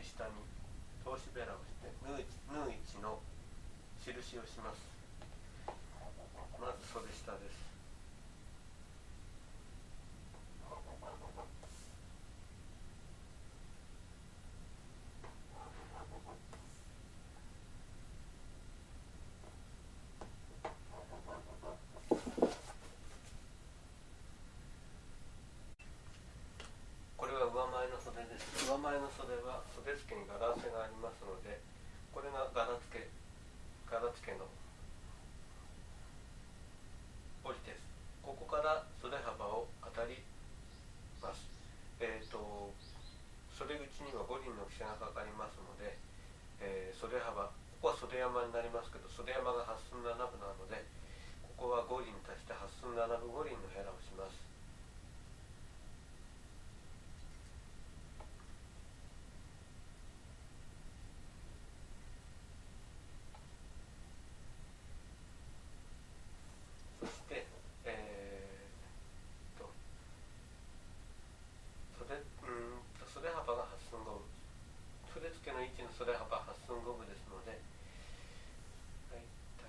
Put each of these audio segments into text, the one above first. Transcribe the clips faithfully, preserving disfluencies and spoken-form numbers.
下に通しベラをして縫う位置の印をします。まず袖下です。これは上前の袖です。上前の袖は袖付けに柄合わせがありますので、これが柄付け柄付けの折りです。ここから袖幅を当たります。えーと袖口には五輪の記がかかりますので、えー、袖幅、ここは袖山になりますけど、袖山がはっ寸ななぶなので、ここは五輪足してはっ寸ななぶ五輪のヘラをします。そして、えー、と袖、うん袖幅がはっ寸五分、袖付けの位置の袖幅はっ寸五分ですので、大体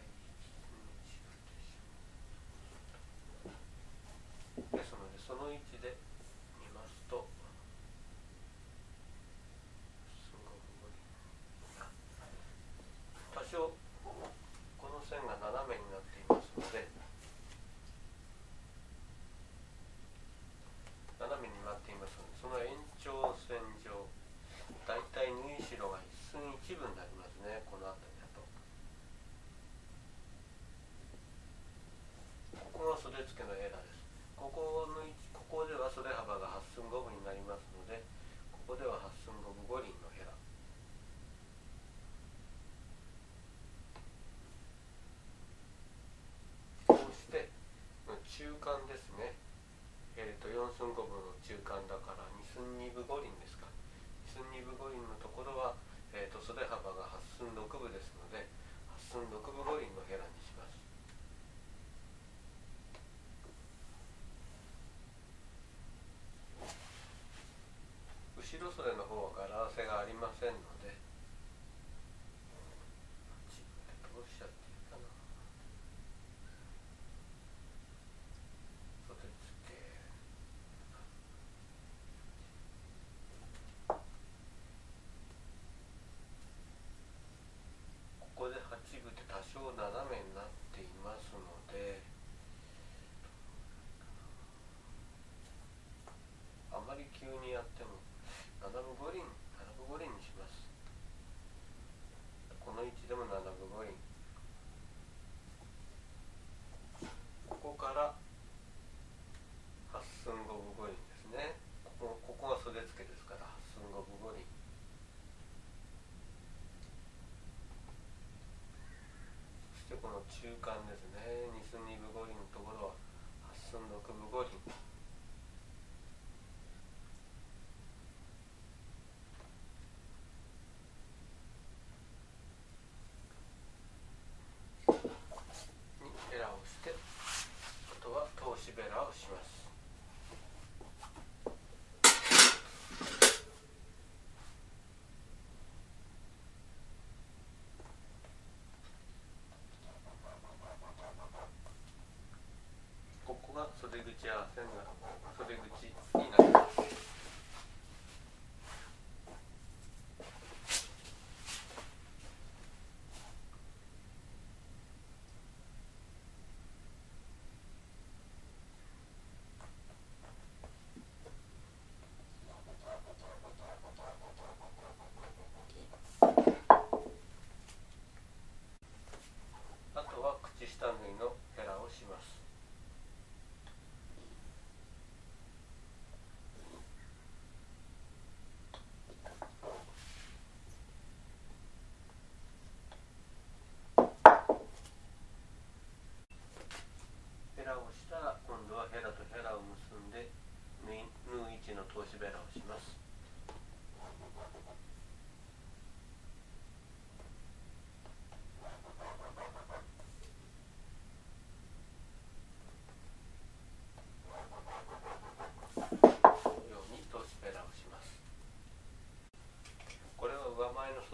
ですので、その位置で見ますと、多少この線が斜めになっていますので、斜めになっていますので、その延長線上、だいたい縫い代が一寸一分になりますね。この辺りだと。ここが袖付けのエラーです。ここの位置、ここでは袖幅がはっ寸五分になりますので、ここでははっ寸五分五輪のヘラ。こうして中間ですね。えーとよん寸五分の中間だからに寸二分五輪ですか。に寸二分五輪のところは、えーと袖幅がはっ寸六分ですので、はっ寸六分五輪のヘラにします。後ろ袖の方は柄合わせがありませんので、どうしちゃっていいかな。袖付け、ここではち分で多少斜めになっていますので、あまり急にやってもななぶ五輪ななぶ五輪にします。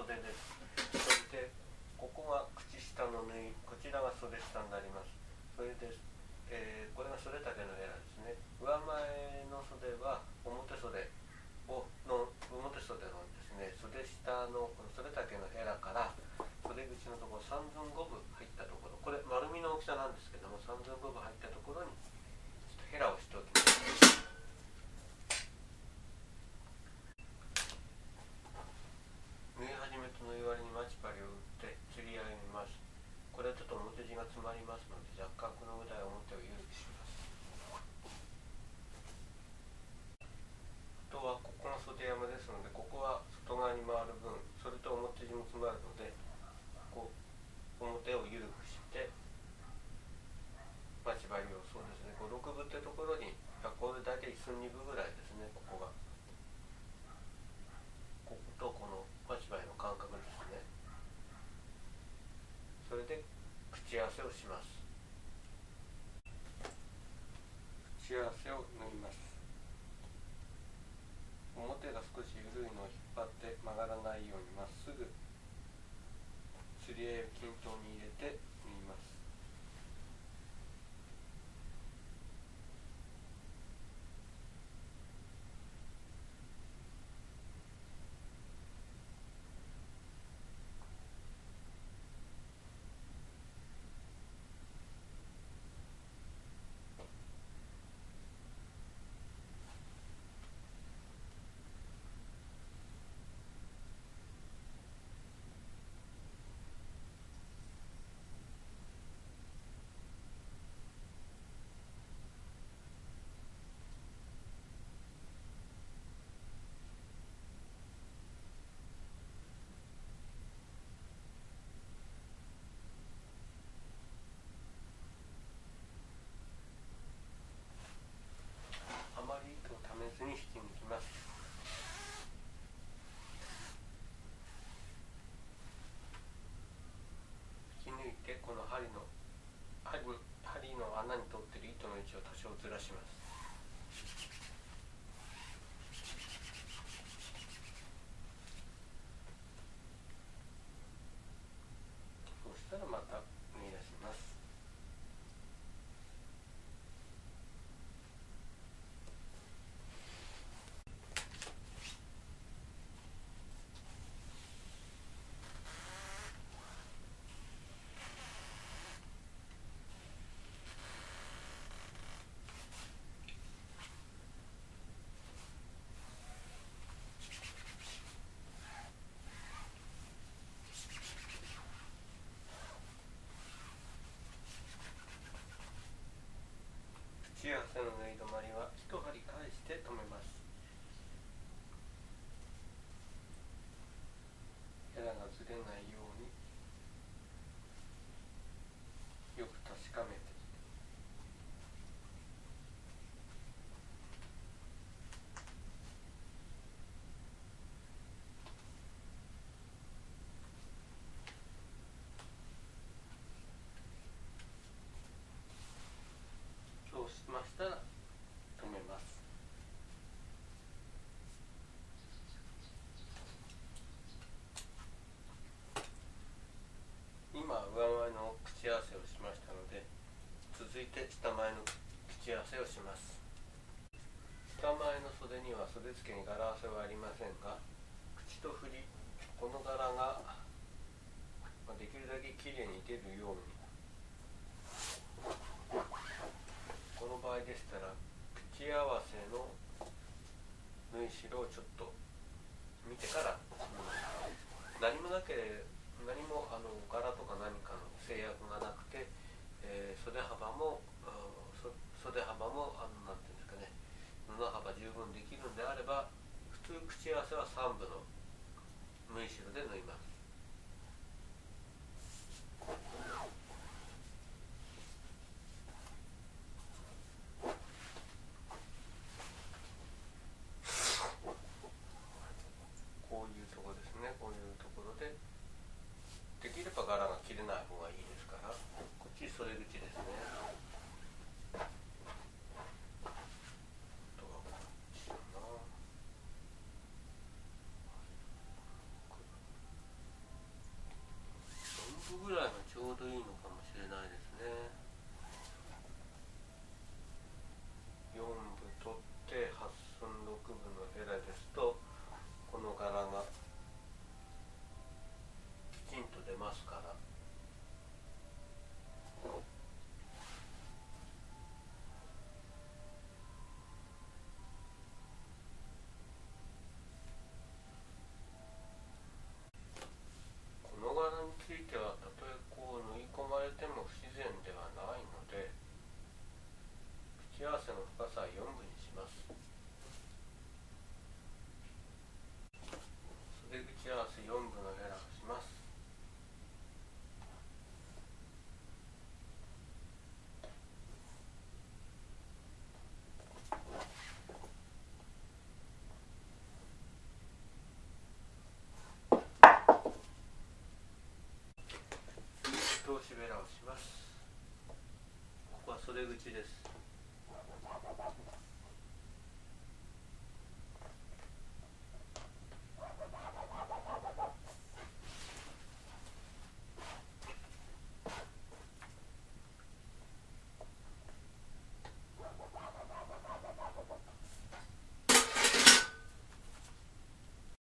袖です。それでここが口下の縫い、こちらが袖下になります。それで、えー、これが袖丈のエラですね。上前の袖は表袖をの表袖のですね、袖下のこの袖丈のエラから袖口のところさんぶんごぶ入ったところ、これ丸みの大きさなんですけども、さんぶんごぶ入ったところにちょっとヘラをしておきます。縫い始めと縫い終わりに待ち針を打って釣り上げます。これはちょっと表地が詰まりますので、若干このぐらい表を緩くします。あとはここが袖山ですので、ここは外側に回る分、それと表地も詰まるので、こう表を緩くして待ち針を、そうですね、こうろくぶってところに、これ大体いっすんにぶぐらいですね、ここが。こことこの待ち針の間隔ですね。それで口合わせをします。口合わせを縫います。表が少し緩いのを引っ張って曲がらないようにまっすぐ釣り合いを均等に入れて縫います。あまり糸をためずに引き抜きます。引き抜いてこの針の針に針の穴に通っている糸の位置を多少ずらします。そうしたらまた縫い出します。口合わせの縫い止まりは一針返して止めます。ヘラがずれないようによく確かめて、そうしましたら止めます。今上前の口合わせをしましたので、続いて下前の口合わせをします。下前の袖には袖付けに柄合わせはありませんが、口と振り、この柄ができるだけきれいに出るように、この場合でしたら口合わせの縫い代をちょっと見てから、うん、何もなければ何もあの柄とか何かの制約がなくて、えー、袖幅も袖幅もあのなんていうんですかね、布幅十分できるんであれば、普通口合わせはさんぶの縫い代で縫います。こういうところですね、こういうところでできれば柄が切れない方がいいですから、こっち袖口ですね。あとはこっちだな。 袖口です。